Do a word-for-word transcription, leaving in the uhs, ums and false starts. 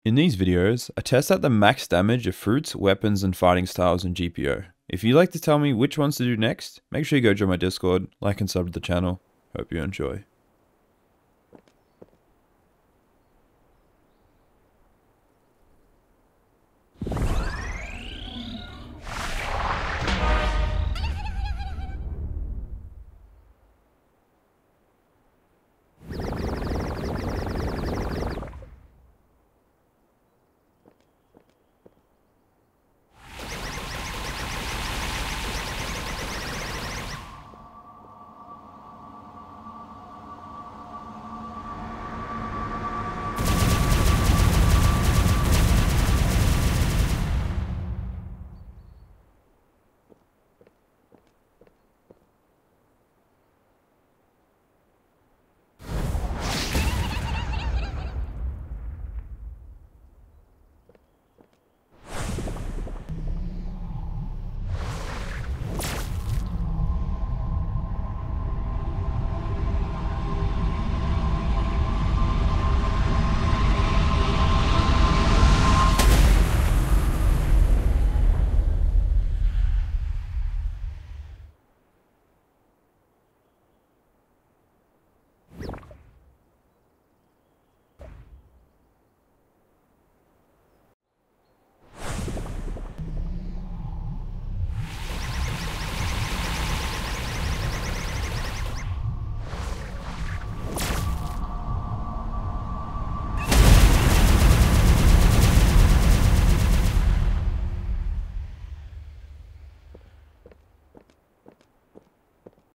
In these videos, I test out the max damage of fruits, weapons, and fighting styles in G P O. If you'd like to tell me which ones to do next, make sure you go join my Discord, like and sub to the channel. Hope you enjoy.